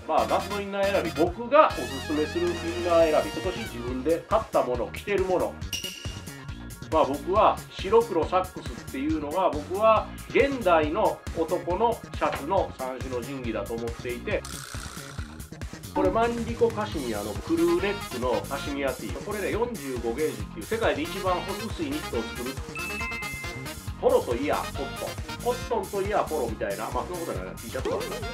夏のインナー選び、僕がおすすめするインナー選び、今年自分で買ったもの、着てるもの、僕は白黒サックスっていうのが、僕は現代の男のシャツの三種の神器だと思っていて、これマンリコカシミヤのクルーネックのカシミヤ T、 これね45ゲージっていう世界で一番薄いニットを作る。ポロといやコットンといやポロみたいな、そんなことないな、 T シャツがあるな。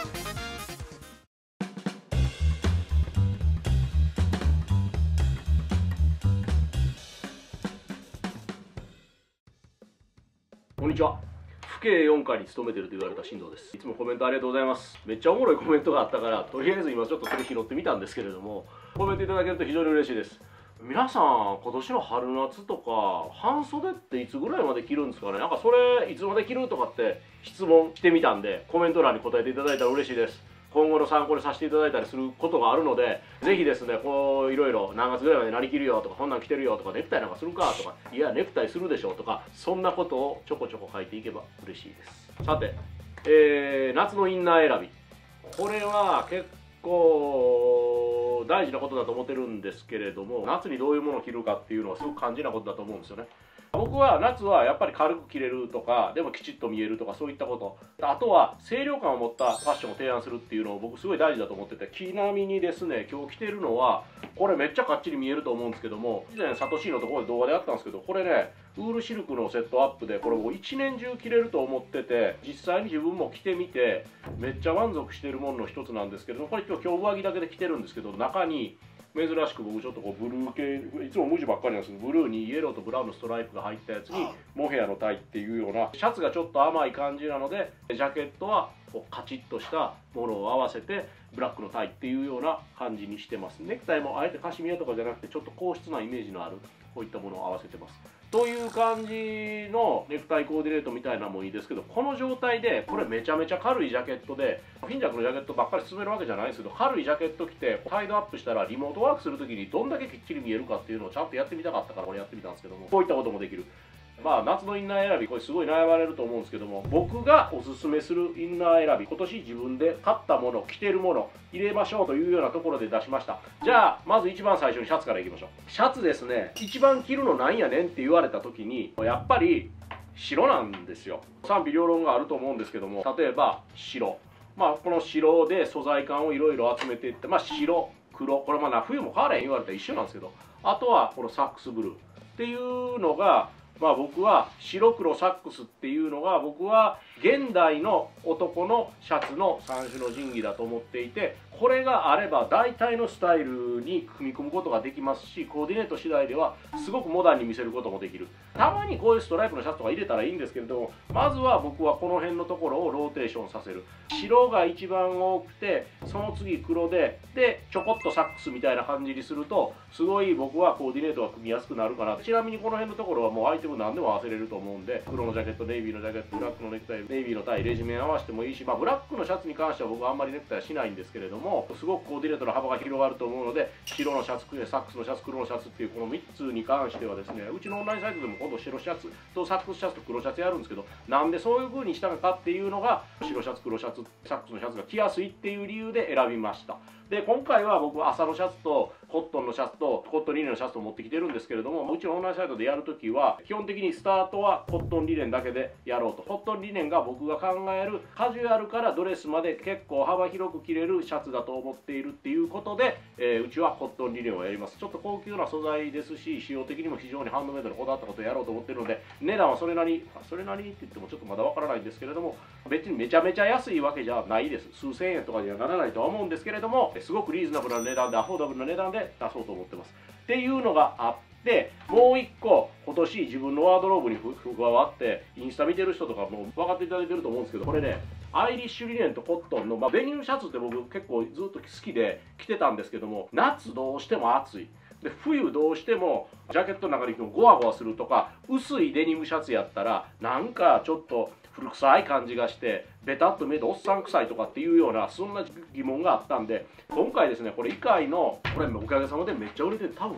こんにちは。父兄4課に勤めてると言われた進藤です。いつもコメントありがとうございます。めっちゃおもろいコメントがあったから、とりあえず今ちょっとそれ拾ってみたんですけれども、コメントいただけると非常に嬉しいです。皆さん、今年の春夏とか半袖っていつぐらいまで着るんですかね。なんかそれいつまで着るとかって質問してみたんで、コメント欄に答えていただいたら嬉しいです。今後の参考にさせていただいたりすることがあるので、ぜひですね、こういろいろ何月ぐらいまでなりきるよとか、こんなん着てるよとか、ネクタイなんかするかとか、いやネクタイするでしょとか、そんなことをちょこちょこ書いていけば嬉しいです。さて、夏のインナー選び、これは結構大事なことだと思ってるんですけれども、夏にどういうものを着るかっていうのはすごく肝心なことだと思うんですよね。僕は夏はやっぱり軽く着れるとか、でもきちっと見えるとか、そういったこと、あとは清涼感を持ったファッションを提案するっていうのを僕すごい大事だと思ってて、ちなみにですね、今日着てるのはこれめっちゃかっちり見えると思うんですけども、以前サトシーのところで動画でやったんですけど、これねウールシルクのセットアップで、これもう一年中着れると思ってて、実際に自分も着てみてめっちゃ満足してるものの一つなんですけども、これ今日上着だけで着てるんですけど、中に珍しく僕ちょっとこうブルー系、いつも無地ばっかりなんですけど、ブルーにイエローとブラウンのストライプが入ったやつにモヘアのタイっていうような、シャツがちょっと甘い感じなので、ジャケットはこうカチッとしたものを合わせてブラックのタイっていうような感じにしてます。ネクタイもあえてカシミヤとかじゃなくて、ちょっと硬質なイメージのあるこういったものを合わせてます。という感じのネクタイコーディネートみたいなのもいいですけど、この状態でこれめちゃめちゃ軽いジャケットで、フィンジャックのジャケットばっかり進めるわけじゃないんですけど、軽いジャケット着てサイドアップしたらリモートワークする時にどんだけきっちり見えるかっていうのをちゃんとやってみたかったからこれやってみたんですけども、こういったこともできる。夏のインナー選び、これすごい悩まれると思うんですけども、僕がおすすめするインナー選び、今年自分で買ったもの、着てるもの入れましょうというようなところで出しました。じゃあまず一番最初にシャツからいきましょう。シャツですね、一番着るのなんやねんって言われた時に、やっぱり白なんですよ。賛否両論があると思うんですけども、例えば白、この白で素材感をいろいろ集めていって、白黒、これ冬も変わらへん言われたら一緒なんですけど、あとはこのサックスブルーっていうのが、僕は白黒サックスっていうのが、僕は現代の男のシャツの三種の神器だと思っていて、これがあれば大体のスタイルに組み込むことができますし、コーディネート次第ではすごくモダンに見せることもできる。たまにこういうストライプのシャツとか入れたらいいんですけれども、まずは僕はこの辺のところをローテーションさせる。白が一番多くて、その次黒でちょこっとサックスみたいな感じにすると、すごい僕はコーディネートが組みやすくなるかな。ちなみにこの辺のところはもうアイテム何でも合わせれると思うんで、黒のジャケット、ネイビーのジャケット、ブラックのネクタイ、ネイビーのタイ、レジメン合わせてもいいし、ブラックのシャツに関しては僕はあんまりネクタイはしないんですけれども、すごくコーディネートの幅が広がると思うので、白のシャツ、サックスのシャツ、黒のシャツっていうこの3つに関してはですね、うちのオンラインサイトでも今度白シャツとサックスシャツと黒シャツやるんですけど、なんでそういう風にしたのかっていうのが、白シャツ、黒シャツ、サックスのシャツが着やすいっていう理由で選びました。で今回は僕は麻のシャツとコットンのシャツとコットンリネンのシャツと持ってきてるんですけれども、うちのオンラインサイトでやるときは基本的にスタートはコットンリネンだけでやろうと。コットンリネンが僕が考えるカジュアルからドレスまで結構幅広く着れるシャツだと思っているっていうことで、うちはコットンリネンをやります。ちょっと高級な素材ですし、仕様的にも非常にハンドメイドにこだわったことをやろうと思ってるので、値段はそれなりって言ってもちょっとまだわからないんですけれども、別にめちゃめちゃ安いわけじゃないです。数千円とかにはならないとは思うんですけれども、すごくリーズナブルな値段で、アフォーダブルな値段で出そうと思ってます。っていうのがあって、もう一個今年自分のワードローブに加わって、インスタ見てる人とかも分かっていただいてると思うんですけど、これね、アイリッシュリネンとコットンの、デニムシャツって僕結構ずっと好きで着てたんですけども、夏どうしても暑い。で冬どうしてもジャケットの中にゴワゴワするとか、薄いデニムシャツやったらなんかちょっと古臭い感じがしてベタっと見えておっさん臭いとかっていうような、そんな疑問があったんで、今回ですね、これ以外のこれおかげさまでめっちゃ売れて、多分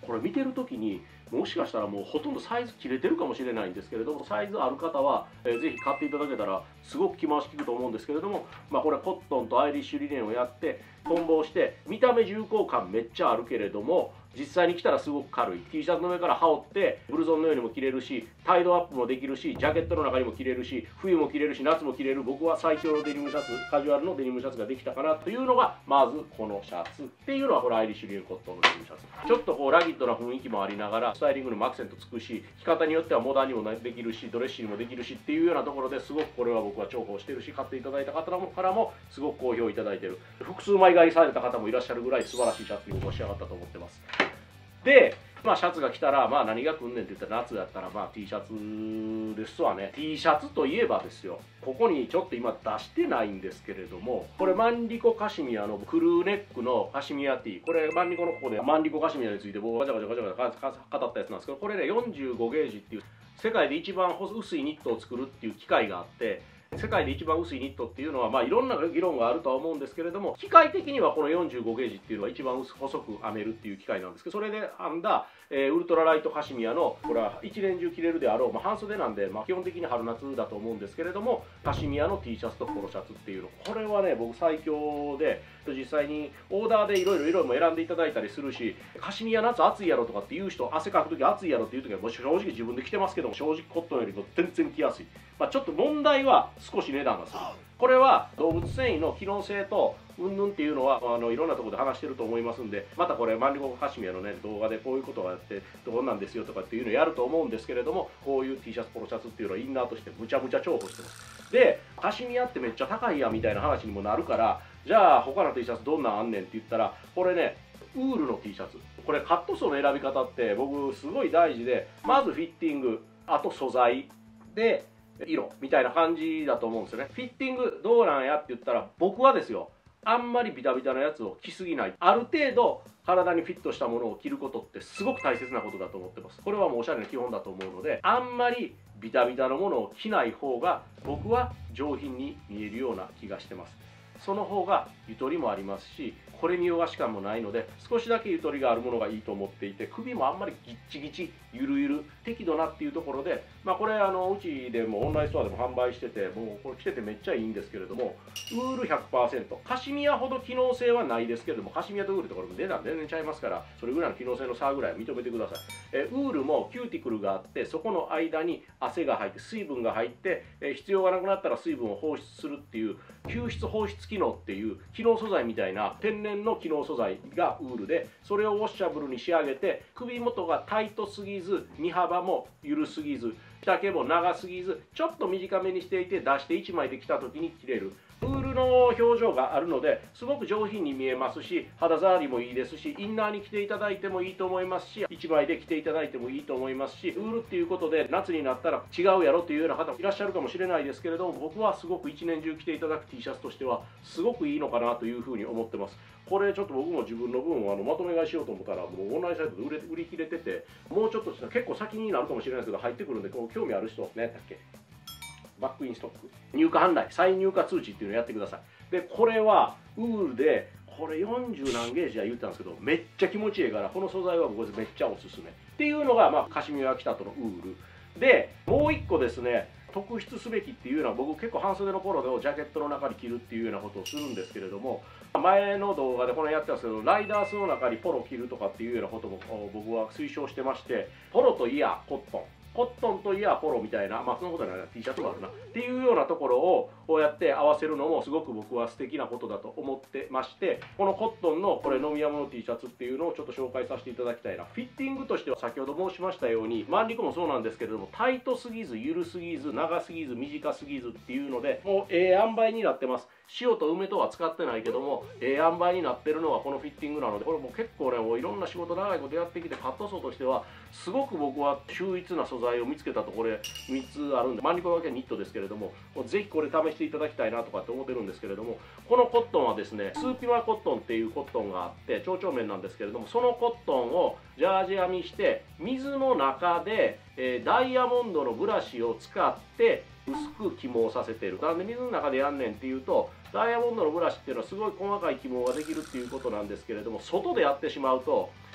これ見てる時にもしかしたらもうほとんどサイズ切れてるかもしれないんですけれども、サイズある方はぜひ買っていただけたらすごく着回し効くと思うんですけれども、これコットンとアイリッシュリネンをやって混紡して見た目重厚感めっちゃあるけれども、実際に着たらすごく軽い T シャツの上から羽織ってブルゾンのようにも着れるし、タイドアップもできるし、ジャケットの中にも着れるし、冬も着れるし、夏も着れる、僕は最強のデニムシャツ、カジュアルのデニムシャツができたかなというのがまずこのシャツっていうのは、これアイリッシュリネンコットンのデニムシャツ、ちょっとこうラギットな雰囲気もありながらスタイリングにもアクセントつくし、着方によってはモダンにもできるし、ドレッシーにもできるしっていうようなところで、すごくこれは僕は重宝してるし、買っていただいた方からもすごく好評いただいてる、複数枚買いされた方もいらっしゃるぐらい素晴らしいシャツに僕は仕上がったと思ってます。で、シャツが来たら何が来んねんって言ったら、夏だったらT シャツですわね。 T シャツといえばですよ、ここにちょっと今出してないんですけれども、これマンリコカシミヤのクルーネックのカシミヤ T、 これマンリコのここでマンリコカシミヤについて僕がガチャガチャ語ったやつなんですけど、これね45ゲージっていう世界で一番薄いニットを作るっていう機械があって、世界で一番薄いニットっていうのは、いろんな議論があるとは思うんですけれども、機械的にはこの45ゲージっていうのは一番細く編めるっていう機械なんですけど、それで編んだ、ウルトラライトカシミヤの、これは一年中着れるであろう、半袖なんで、基本的に春夏だと思うんですけれども、カシミヤの T シャツとポロシャツっていうの、これはね僕最強で、実際にオーダーでいろいろも選んでいただいたりするし、カシミヤ夏暑いやろとかっていう人、汗かく時暑いやろっていう時はもう正直自分で着てますけども、正直コットンよりも全然着やすい。ちょっと問題は少し値段がする。これは動物繊維の機能性とうんぬんっていうのはいろんなところで話してると思いますんで、またこれマンリコカシミヤのね動画でこういうことがあってどうなんですよとかっていうのをやると思うんですけれども、こういう T シャツポロシャツっていうのはインナーとしてむちゃむちゃ重宝してます。で、カシミヤってめっちゃ高いやみたいな話にもなるから、じゃあ他の T シャツどんなんあんねんって言ったら、これねウールの T シャツ、これカットソーの選び方って僕すごい大事で、まずフィッティング、あと素材で色みたいな感じだと思うんですよね。フィッティングどうなんやって言ったら、僕はですよ、あんまりビタビタなやつを着すぎない、ある程度体にフィットしたものを着ることってすごく大切なことだと思ってます。これはもうおしゃれの基本だと思うので、あんまりビタビタのものを着ない方が僕は上品に見えるような気がしてます。その方がゆとりもありますし、これ見よがし感もないので、少しだけゆとりがあるものがいいと思っていて、首もあんまりギッチギチ、ゆるゆる、適度なっていうところで、これうちでもオンラインストアでも販売してて、もうこれ着ててめっちゃいいんですけれども、ウール 100%、カシミヤほど機能性はないですけれども、カシミヤとウールとこれも値段全然ちゃいますから、それぐらいの機能性の差ぐらい認めてください。ウールもキューティクルがあって、そこの間に汗が入って、水分が入って、必要がなくなったら水分を放出するっていう、吸湿放出機能っていう機能素材みたいな天然の機能素材がウールで、それをウォッシャブルに仕上げて、首元がタイトすぎず、身幅も緩すぎず、丈も長すぎず、ちょっと短めにしていて出して1枚で着た時に着れる。ウールの表情があるのですごく上品に見えますし、肌触りもいいですし、インナーに着ていただいてもいいと思いますし、1枚で着ていただいてもいいと思いますし、ウールっていうことで夏になったら違うやろっていうような方もいらっしゃるかもしれないですけれども、僕はすごく一年中着ていただく T シャツとしてはすごくいいのかなというふうに思ってます。これちょっと僕も自分の分をまとめ買いしようと思ったら、もうオンラインサイトで売り切れてて、もうちょっと結構先になるかもしれないですけど入ってくるんで、この興味ある人何やったっけ、バックインストック、入荷販売、再入荷通知っていうのをやってください。でこれはウールで、これ40何ゲージは言ってたんですけど、めっちゃ気持ちいいから、この素材は僕めっちゃおすすめっていうのが、カシミヤキタトのウールで、もう一個ですね、特筆すべきっていうのは、僕結構半袖のポロでジャケットの中に着るっていうようなことをするんですけれども、前の動画でこのやってたんですけど、ライダースの中にポロ着るとかっていうようなことも僕は推奨してまして、ポロといやコットン、コットンといやポロみたいな、そのことないな、T シャツもあるなっていうようなところをこうやって合わせるのもすごく僕は素敵なことだと思ってまして、このコットンのこれ飲み山の T シャツっていうのをちょっと紹介させていただきたいな。フィッティングとしては先ほど申しましたように、マンリコもそうなんですけれども、タイトすぎず緩すぎず長すぎず短すぎずっていうので、もう塩梅になってます。塩と梅とは使ってないけども塩梅になってるのはこのフィッティングなので、これもう結構ね、もういろんな仕事長いことやってきて、カットソーとしてはすごく僕は秀逸な素材を見つけたと。これ3つあるんで、マンリコだけはニットですけれども、ぜひこれ試していただきたいなとかって思ってるんですけれども、このコットンはですね、スーピマコットンっていうコットンがあって、蝶々綿なんですけれども、そのコットンをジャージ編みして水の中で、ダイヤモンドのブラシを使って薄く起毛させてる。なんで水の中でやんねんっていうと、ダイヤモンドのブラシっていうのはすごい細かい起毛ができるっていうことなんですけれども、外でやってしまうと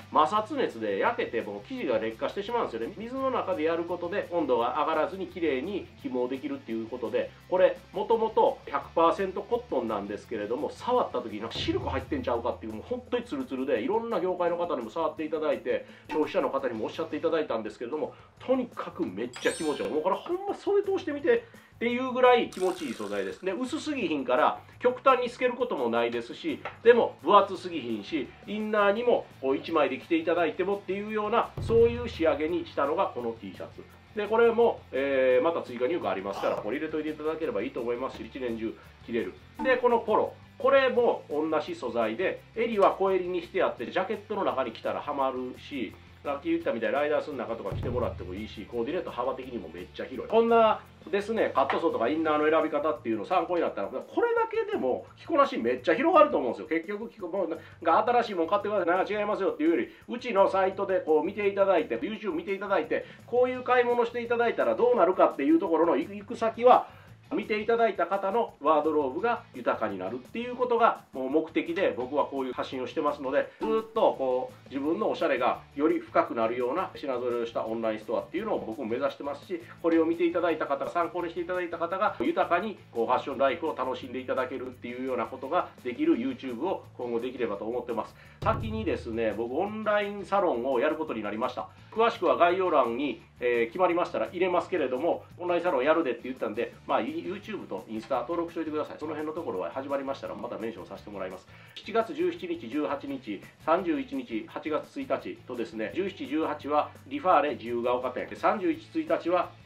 摩擦熱で焼けてもう生地が劣化してしまうんですよね。水の中でやることで温度が上がらずに綺麗に起毛できるっていうことで、これもともと 100% コットンなんですけれども、触った時になんかシルク入ってんちゃうかっていう、もう本当にツルツルで、いろんな業界の方にも触っていただいて、消費者の方にもおっしゃっていただいたんですけれども、とにかくめっちゃ気持ちいい。もうこれほんまそれ通してみてっていうぐらい気持ちいい素材です。で、薄すぎひんから極端に透けることもないですし、でも分厚すぎひんし、インナーにもこう1枚で着ていただいてもっていうような、そういう仕上げにしたのがこの T シャツで、これも、また追加入荷ありますから、これ入れといていただければいいと思いますし、一年中着れる。で、このポロ、これも同じ素材で、襟は小襟にしてあって、ジャケットの中に着たらはまるし、さっき言ったみたいにライダースの中とか着てもらってもいいし、コーディネート幅的にもめっちゃ広い。こんなですね、カットソーとかインナーの選び方っていうの参考になったら、これだけでも着こなしめっちゃ広がると思うんですよ。結局が新しいもん買ってください、なんか違いますよっていうより、うちのサイトでこう見ていただいて、 YouTube 見ていただいて、こういう買い物していただいたらどうなるかっていうところの行く先は、見ていただいた方のワードローブが豊かになるっていうことがもう目的で、僕はこういう発信をしてますので、ずっとこう自分のおしゃれがより深くなるような品揃えをしたオンラインストアっていうのを僕も目指してますし、これを見ていただいた方、参考にしていただいた方が豊かにこうファッションライフを楽しんでいただけるっていうようなことができる YouTube を今後できればと思ってます。先にですね、僕オンラインサロンをやることになりました。詳しくは概要欄に決まりましたら入れますけれども、オンラインサロンやるでって言ったんで、YouTube とインスタ登録しておいてください。その辺のところは始まりましたらまたメンションさせてもらいます。7月17日、18日、31日、8月1日とですね、17、18はリファーレ自由が丘店、31、1日は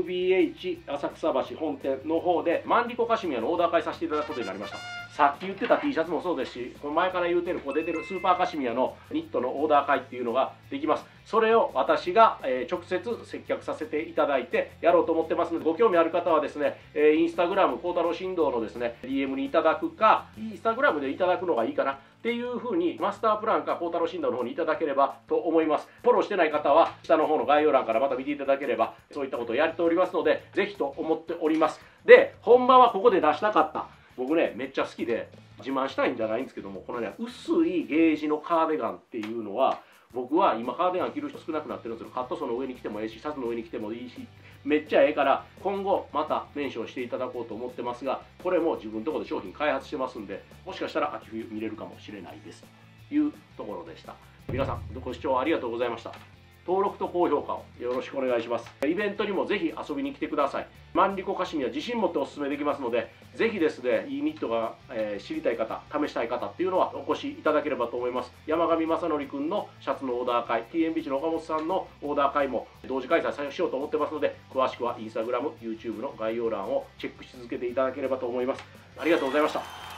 TMBH 浅草橋本店の方でマンリコカシミヤのオーダー会させていただくことになりました。さっき言ってた T シャツもそうですし、前から言うてるこう出てるスーパーカシミヤのニットのオーダー会っていうのができます。それを私が直接接客させていただいてやろうと思ってますので、ご興味ある方はですね、インスタグラム孝太郎振動のですね DM にいただくか、インスタグラムでいただくのがいいかなっていうふうに、マスタープランか孝太郎振動の方にいただければと思います。フォローしてない方は下の方の概要欄からまた見ていただければ、そういったことをやっておりますので、ぜひと思っております。で、本場はここで出したかった、僕ねめっちゃ好きで自慢したいんじゃないんですけども、このね薄いゲージのカーディガンっていうのは、僕は今カーディガン着る人少なくなってるんですけど、カットソーの上に着てもいいし、シャツの上に着てもいいし、めっちゃええから、今後またメンションしていただこうと思ってますが、これも自分のところで商品開発してますんで、もしかしたら秋冬見れるかもしれないですというところでした。皆さんご視聴ありがとうございました。登録と高評価をよろしくお願いします。イベントにもぜひ遊びに来てください。マンリコカシミヤ自信持ってお勧めできますので、ぜひですね、いいニットが、知りたい方、試したい方っていうのはお越しいただければと思います。山上正則君のシャツのオーダー会、TMBH の岡本さんのオーダー会も同時開催しようと思ってますので、詳しくは Instagram、YouTube の概要欄をチェックし続けていただければと思います。ありがとうございました。